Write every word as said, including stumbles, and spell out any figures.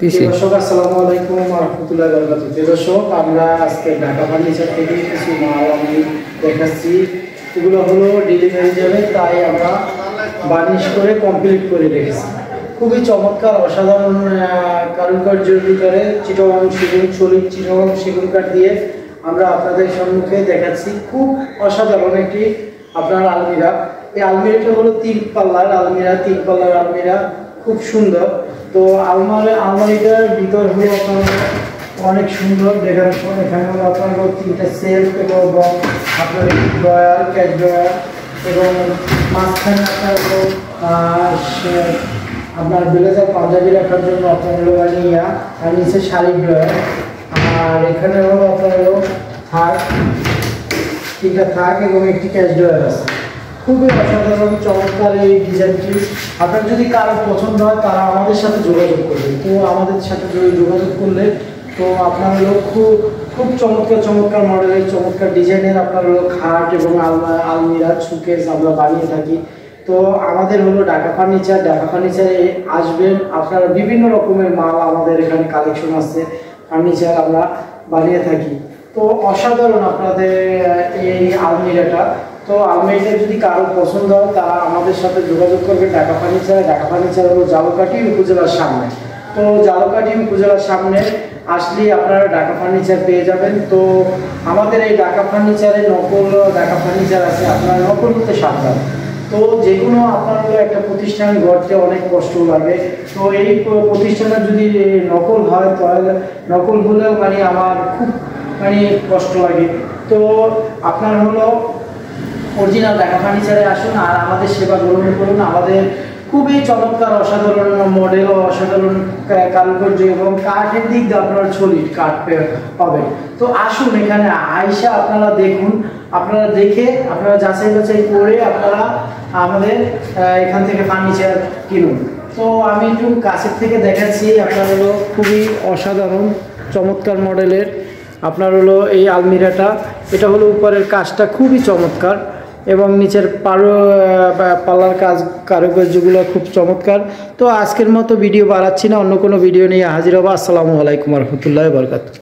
দর্শক আসসালামু আলাইকুম ওয়া রাহমাতুল্লাহি ওয়া বারাকাতুহু। দর্শক আমরা আজকে ঢাকা ফার্নিচার থেকে কিছু মাল আমি দেখাচ্ছি, এগুলো হলো ডেলিভারি যাবে, তাই আমরা বার্নিশ করে কমপ্লিট করে রেখেছি। খুবই চমৎকার অসাধারণ কারুকার্যের ভিতরে চিটাগাং সেগুন সলিড চিটাগাং সেগুন কাঠ দিয়ে আমরা আপনাদের সম্মুখে দেখাচ্ছি। খুব অসাধারণ একটি আপনার আলমিরা। এই আলমিরাটা হলো তিন পাল্লার আলমিরা, তিন পাল্লার আলমিরা খুব সুন্দর। তো আলমারি আলমারিটার ভিতর হলো আপনার অনেক সুন্দর দেখার পর এখানে হলো আপনার তিনটা সেলফ এবং আপনার ড্রয়ার ক্যাশ ড্রয়ার এবং মাঝখানে আপনার হলো আপনার ব্লেজার পাঞ্জাবি রাখার জন্য আপনার হলো ইয়া আর নিচে শাড়ি ড্রয়ার, আর এখানে হলো আপনার হলো থাক তিনটা থাক এবং একটি ক্যাশ ড্রয়ার আছে। খুবই অসাধারণ চমৎকার এই ডিজাইনটি। আপনার যদি কারো পছন্দ হয় তারা আমাদের সাথে যোগাযোগ করবে। তো আমাদের সাথে যোগাযোগ করলে তো আপনার হলো খুব খুব চমৎকার চমৎকার মডেলের চমৎকার ডিজাইনের আপনার হলো খাট এবং আলমা আলমিরা সুকেস আমরা বানিয়ে থাকি। তো আমাদের হলো ঢাকা ফার্নিচার, ঢাকা ফার্নিচারে আসবেন, আপনারা বিভিন্ন রকমের মাল আমাদের এখানে কালেকশন আছে, ফার্নিচার আমরা বানিয়ে থাকি। তো অসাধারণ আপনাদের এই আলমিরাটা। তো আলমারিটা যদি কারো পছন্দ হয় তারা আমাদের সাথে যোগাযোগ করবে ঢাকা ফার্নিচারে। ঢাকা ফার্নিচার হলো জালকাঠি উপজেলার সামনে। তো জালকাঠি উপজেলার সামনে আসলেই আপনারা ঢাকা ফার্নিচার পেয়ে যাবেন। তো আমাদের এই ঢাকা ফার্নিচারে নকল ঢাকা ফার্নিচার আছে, আপনারা নকল হতে সাবধান। তো যে কোনো আপনার একটা প্রতিষ্ঠান গড়তে অনেক কষ্ট লাগে। তো এই প্রতিষ্ঠানে যদি নকল হয় তাহলে নকল হলেও মানে আমার খুব মানে কষ্ট লাগে। তো আপনার হলো অরিজিনাল ঢাকা ফার্নিচারে আসুন আর আমাদের সেবা গ্রহণ করুন। আমাদের খুবই চমৎকার অসাধারণ মডেল ও অসাধারণ কারুকার্য এবং কাঠের দিক দিয়ে আপনারা সলিড কাঠ পাবেন। তো আসুন এখানে আইসা আপনারা দেখুন, আপনারা দেখে আপনারা যাচাই বাছাই করে আপনারা আমাদের এখান থেকে ফার্নিচার কিনুন। তো আমি একটু কাছের থেকে দেখাচ্ছি। আপনার হলো খুবই অসাধারণ চমৎকার মডেলের আপনার হলো এই আলমিরাটা। এটা হলো উপরের কাজটা খুবই চমৎকার এবং নিচের পারো পাল্লার কাজ কারুকার্যগুলো খুব চমৎকার। তো আজকের মতো ভিডিও বাড়াচ্ছি না, অন্য কোনো ভিডিও নিয়ে হাজির হবো। আসসালামু আলাইকুম ওয়া রাহমাতুল্লাহি ওয়া বারাকাতুহু।